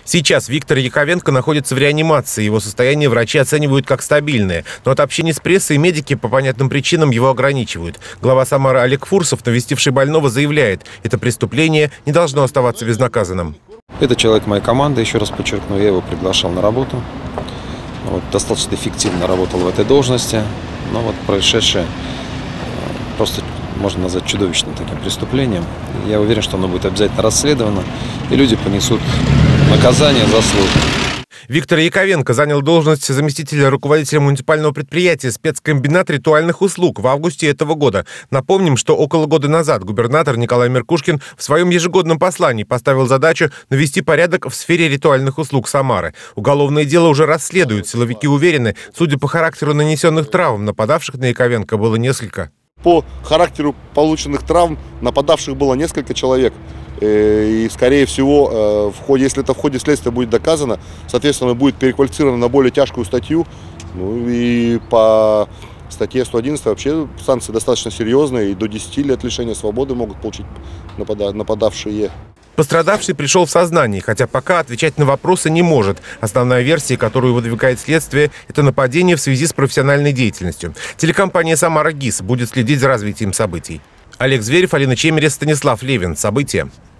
Сейчас Виктор Яковенко находится в реанимации. Его состояние врачи оценивают как стабильное. Но от общения с прессой медики по понятным причинам его ограничивают. Глава Самары Олег Фурсов, навестивший больного, заявляет, это преступление не должно оставаться безнаказанным. Это человек моей команды, еще раз подчеркну, я его приглашал на работу. Достаточно эффективно работал в этой должности. Но происшедшее просто можно назвать чудовищным таким преступлением. Я уверен, что оно будет обязательно расследовано, и люди понесут наказание заслуженное. Виктор Яковенко занял должность заместителя руководителя муниципального предприятия «Спецкомбинат ритуальных услуг» в августе этого года. Напомним, что около года назад губернатор Николай Меркушкин в своем ежегодном послании поставил задачу навести порядок в сфере ритуальных услуг Самары. Уголовное дело уже расследуют. Силовики уверены, судя по характеру нанесенных травм, нападавших на Яковенко было несколько. По характеру полученных травм нападавших было несколько человек. И, скорее всего, если это в ходе следствия будет доказано, соответственно, будет переквалифицировано на более тяжкую статью. Ну и по статье 111 вообще санкции достаточно серьезные, и до 10 лет лишения свободы могут получить нападавшие. Пострадавший пришел в сознание, хотя пока отвечать на вопросы не может. Основная версия, которую выдвигает следствие, это нападение в связи с профессиональной деятельностью. Телекомпания «Самара ГИС» будет следить за развитием событий. Олег Зверев, Алина Чемерес, Станислав Левин. События.